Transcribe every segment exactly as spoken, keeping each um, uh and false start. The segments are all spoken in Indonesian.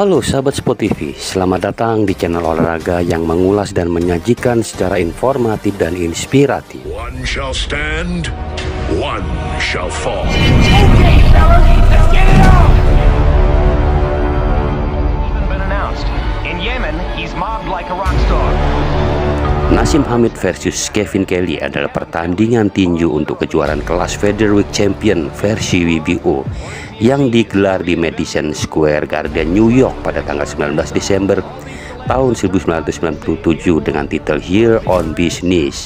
Halo sahabat Sport T V, selamat datang di channel olahraga yang mengulas dan menyajikan secara informatif dan inspiratif. One shall stand, one shall fall. Okay, fellas, let's get it on. Been announced. In Yemen, he's mobbed like a rock star. Naseem Hamed versus Kevin Kelly adalah pertandingan tinju untuk kejuaraan kelas Featherweight Champion versi W B O yang digelar di Madison Square Garden, New York pada tanggal sembilan belas Desember tahun seribu sembilan ratus sembilan puluh tujuh dengan titel Here on Business.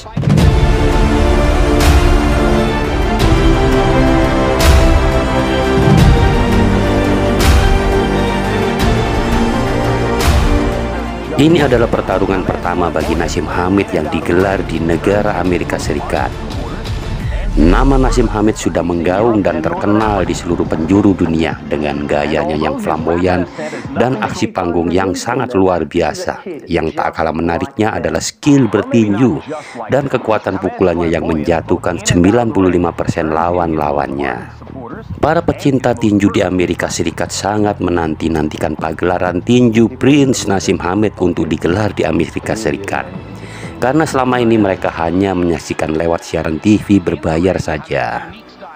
Ini adalah pertarungan pertama bagi Naseem Hamed yang digelar di negara Amerika Serikat. Nama Naseem Hamed sudah menggaung dan terkenal di seluruh penjuru dunia dengan gayanya yang flamboyan dan aksi panggung yang sangat luar biasa. Yang tak kalah menariknya adalah skill bertinju dan kekuatan pukulannya yang menjatuhkan sembilan puluh lima persen lawan-lawannya. Para pecinta tinju di Amerika Serikat sangat menanti-nantikan pagelaran tinju Prince Naseem Hamed untuk digelar di Amerika Serikat. Karena selama ini mereka hanya menyaksikan lewat siaran T V berbayar saja.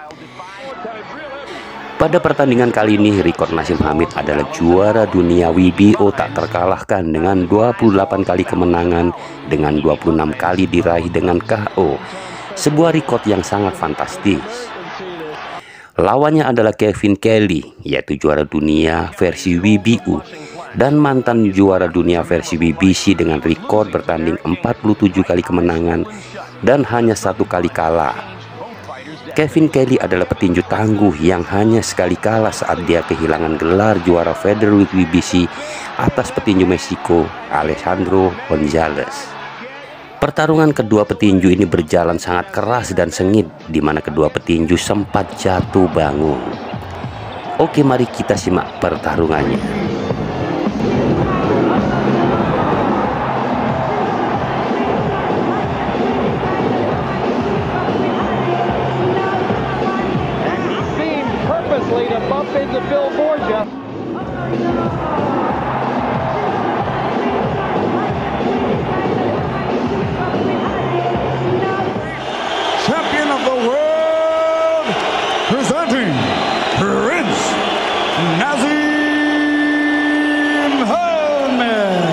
Pada pertandingan kali ini, rekor Naseem Hamed adalah juara dunia W B O tak terkalahkan dengan dua puluh delapan kali kemenangan dengan dua puluh enam kali diraih dengan K O. Sebuah rekor yang sangat fantastis. Lawannya adalah Kevin Kelly, yaitu juara dunia versi W B O dan mantan juara dunia versi W B C dengan rekor bertanding empat puluh tujuh kali kemenangan dan hanya satu kali kalah. Kevin Kelly adalah petinju tangguh yang hanya sekali kalah saat dia kehilangan gelar juara Featherweight W B C atas petinju Meksiko Alejandro Gonzalez. Pertarungan kedua petinju ini berjalan sangat keras dan sengit, di mana kedua petinju sempat jatuh bangun. Oke, mari kita simak pertarungannya. Champion of the world, presenting Prince Naseem Hamed.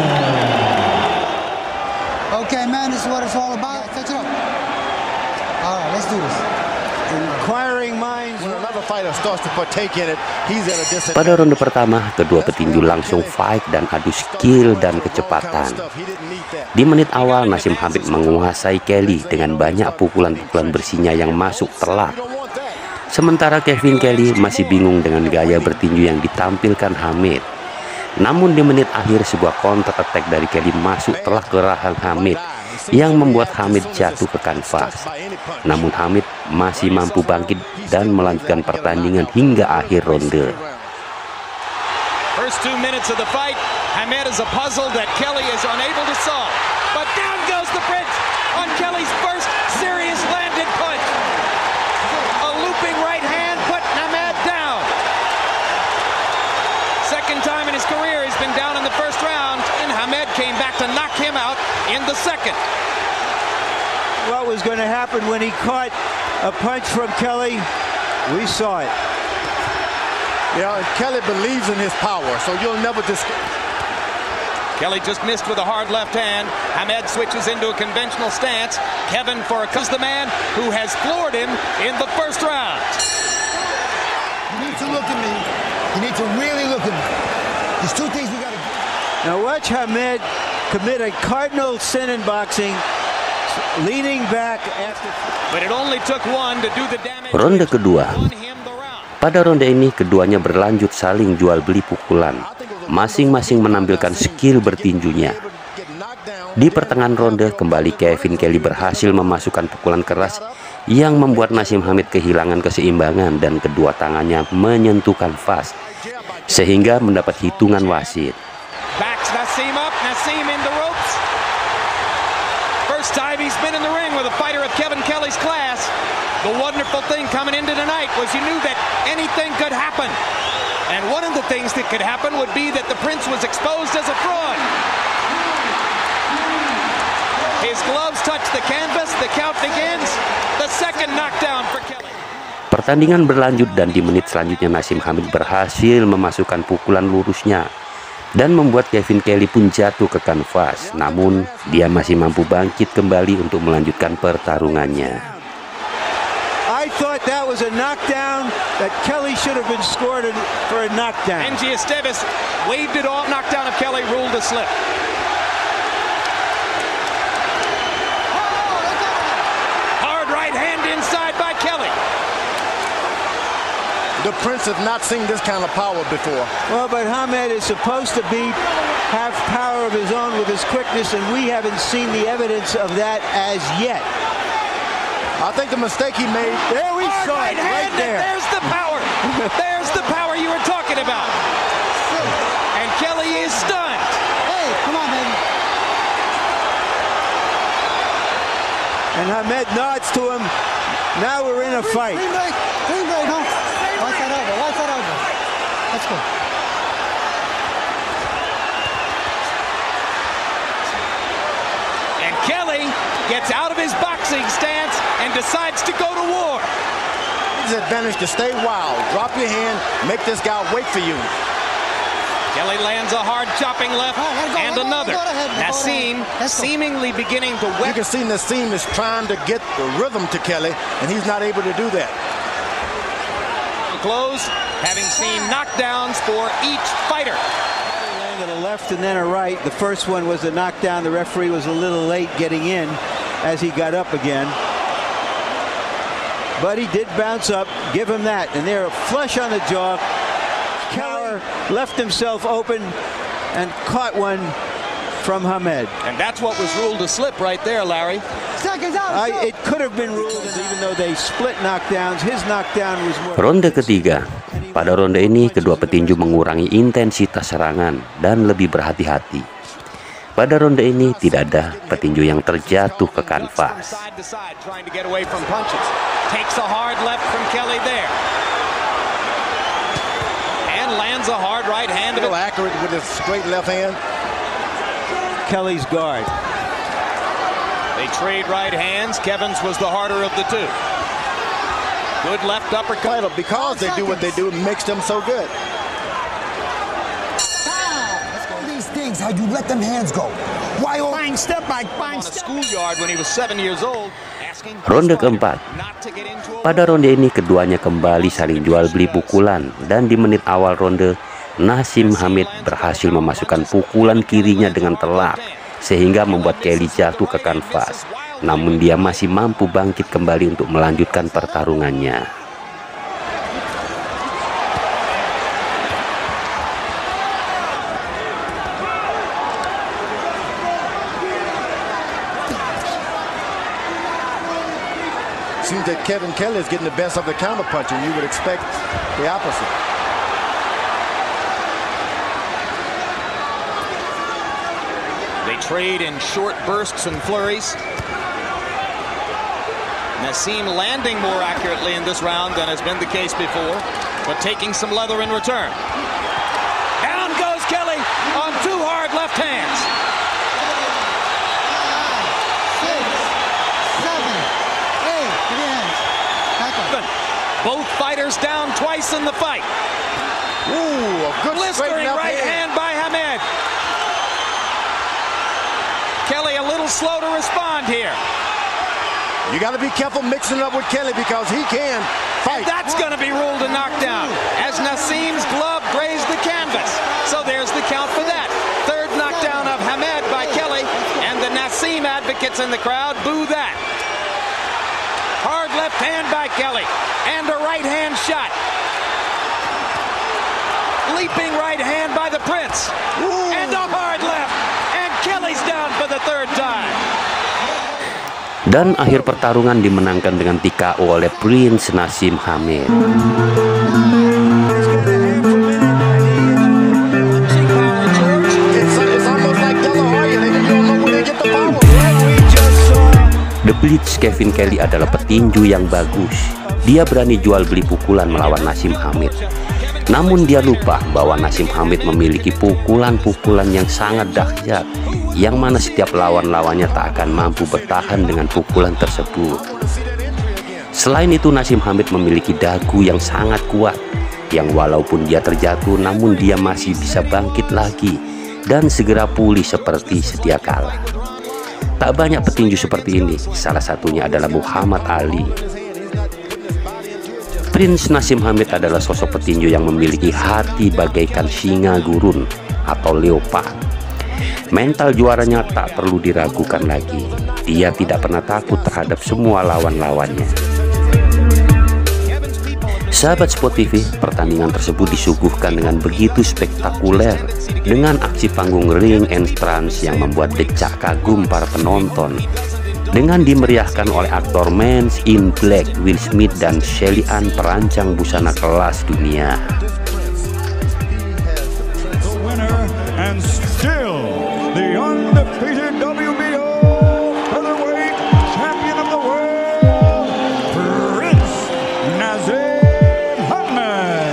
Okay, man, this is what it's all about. Touch it up. All right, let's do this. Inquiring minds, when another fighter starts to partake in it, he's at a disadvantage. Pada ronde pertama, kedua petinju langsung fight dan adu skill dan kecepatan. Di menit awal, Naseem Hamed menguasai Kelly dengan banyak pukulan-pukulan bersihnya yang masuk telak. Sementara Kevin Kelly masih bingung dengan gaya bertinju yang ditampilkan Hamed. Namun di menit akhir, sebuah counter attack dari Kelly masuk telak ke rahang Hamed yang membuat Hamed jatuh ke kanvas. Namun Hamed masih mampu bangkit dan melanjutkan pertandingan hingga akhir ronde. First two minutes of the fight, Hamed is a puzzle that Kelly is unable to solve. But down goes the Prince on Kelly's first serious landed punch. A looping right hand put Hamed down. Second time in his career he's been down in the first round, and Hamed came back to knock him out in the second. What was going to happen when he caught a punch from Kelly? We saw it. You know, Kelly believes in his power, so you'll never just... Kelly just missed with a hard left hand. Hamed switches into a conventional stance. Kevin for a is the man who has floored him in the first round. You need to look at me. You need to really look at me. There's two things we got to do. Now watch Hamed commit a cardinal sin in boxing, leaning back after... But it only took one to do the damage. Ronde kedua. Won him the round. Pada ronde ini, keduanya berlanjut saling jual beli pukulan. Masing-masing menampilkan skill bertinjunya. Di pertengahan ronde, kembali Kevin Kelly berhasil memasukkan pukulan keras yang membuat Naseem Hamed kehilangan keseimbangan dan kedua tangannya menyentuh kanvas, sehingga mendapat hitungan wasit. Backs Naseem up, Naseem in the ropes. First time he's been in the ring with a fighter of Kevin Kelly's class. The wonderful thing coming into tonight was you knew that anything could happen. And one of the things that could happen would be that the Prince was exposed as a fraud. His gloves touch the canvas, the count begins. The second knockdown for Kelly. Pertandingan berlanjut dan di menit selanjutnya Naseem Hamed berhasil memasukkan pukulan lurusnya dan membuat Kevin Kelly pun jatuh ke kanvas. Namun dia masih mampu bangkit kembali untuk melanjutkan pertarungannya. I thought that was a knockdown that Kelly should have been scored for a knockdown. Angie Esteves waved it off. Knockdown of Kelly, ruled a slip. Hard right hand inside by Kelly. The Prince has not seen this kind of power before. Well, but Hamed is supposed to be have power of his own with his quickness, and we haven't seen the evidence of that as yet. I think the mistake he made. There we Hard saw right it right hand, there. and there's the power. There's the power you were talking about. And Kelly is stunned. Hey, come on, man. And Hamed nods to him. Now we're in a fight. Clean break. Clean break, huh? Right side over. Right side over. Let's go. And Kelly gets out of his boxing stance and decides to go to war. His advantage to stay wild. Drop your hand. Make this guy wait for you. Kelly lands a hard chopping left Oh, let go, and let go, another. let go ahead, let go Naseem ahead. Let's go. seemingly beginning to You wet. can see Naseem is trying to get the rhythm to Kelly, and he's not able to do that. Close, having seen knockdowns for each fighter. Landed a left and then a right. The first one was a knockdown. The referee was a little late getting in as he got up again. But he did bounce up. Give him that. And they're flush on the jaw. Keller left himself open and caught one from Hamed. And that's what was ruled a slip right there, Larry. Seconds out. I, it could have been ruled, even though they split knockdowns. His knockdown was more. Ronde ketiga. Pada ronde ini kedua petinju mengurangi intensitas serangan dan lebih berhati-hati. Pada ronde ini tidak ada petinju yang terjatuh ke kanvas. Side to side, trying to get away from punches. Takes a hard left from Kelly there. And lands a hard right hand. Still accurate with his straight left hand. Kelly's guard. They trade right hands. Kevin's was the harder of the two. Good left uppercut. Because they do what they do, it makes them so good. These things, how you let them hands go. Why all bang step back, bang On a step. schoolyard when he was seven years old. Asking Ronde keempat. not to get into a Pada ronde ini keduanya kembali saling jual beli pukulan dan di menit awal ronde Naseem Hamed berhasil memasukkan pukulan kirinya dengan telak sehingga membuat Kelly jatuh ke kanvas. Namun dia masih mampu bangkit kembali untuk melanjutkan pertarungannya. Seems that Kevin Kelly is getting the best of the counterpunch, and you would expect the opposite. They trade in short bursts and flurries. Naseem landing more accurately in this round than has been the case before, but taking some leather in return. Down goes Kelly on two hard left hands. Six, seven, eight. Give me your hands. Back up. Both fighters down twice in the fight. Ooh, a good straight Blistering left right hand. hand by Hamed. Kelly a little slow to respond here. You got to be careful mixing up with Kelly because he can fight. That's going to be ruled a knockdown as Naseem's glove grazed the canvas. So there's the count for that. Third knockdown of Hamed by Kelly, and the Naseem advocates in the crowd boo that. Hard left hand by Kelly, and a right hand shot. Leaping right hand by the Prince, and a hard left, and Kelly's down for the third time. Dan akhir pertarungan dimenangkan dengan T K O oleh Prince Naseem Hamed. The Blitz Kevin Kelly adalah petinju yang bagus. Dia berani jual beli pukulan melawan Naseem Hamed. Namun dia lupa bahwa Naseem Hamed memiliki pukulan-pukulan yang sangat dahsyat, yang mana setiap lawan-lawannya tak akan mampu bertahan dengan pukulan tersebut. Selain itu, Naseem Hamed memiliki dagu yang sangat kuat, yang walaupun dia terjatuh namun dia masih bisa bangkit lagi dan segera pulih seperti sedia kala. Tak banyak petinju seperti ini, salah satunya adalah Muhammad Ali. Prince Naseem Hamed adalah sosok petinju yang memiliki hati bagaikan singa gurun atau leopard. Mental juaranya tak perlu diragukan lagi. Dia tidak pernah takut terhadap semua lawan-lawannya. Sahabat Sport T V, pertandingan tersebut disuguhkan dengan begitu spektakuler, dengan aksi panggung ring entrance yang membuat decak kagum para penonton, dengan dimeriahkan oleh aktor Men in Black Will Smith dan Shelly Ann, perancang busana kelas dunia. The winner and still the undefeated W B O featherweight champion of the world, Prince Naseem Hamed.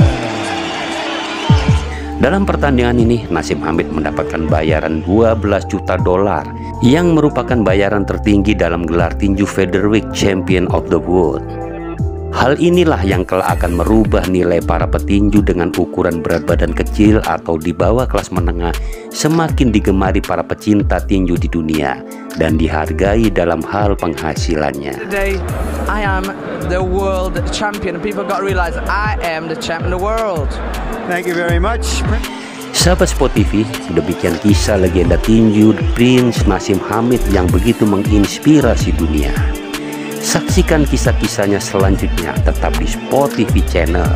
Dalam pertandingan ini, Naseem Hamed mendapatkan bayaran dua belas juta dolar, yang merupakan bayaran tertinggi dalam gelar tinju featherweight champion of the world. Hal inilah yang kelak akan merubah nilai para petinju dengan ukuran berat badan kecil atau di bawah kelas menengah semakin digemari para pecinta tinju di dunia dan dihargai dalam hal penghasilannya. Today, I am the world champion. People got to realize I am the champion of the world. Thank you very much. Sahabat Sport T V, demikian kisah legenda tinju Prince Naseem Hamed yang begitu menginspirasi dunia. Saksikan kisah-kisahnya selanjutnya tetap di Sport T V Channel.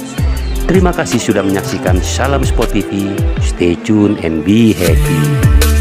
Terima kasih sudah menyaksikan. Salam Sport T V, stay tune and be happy.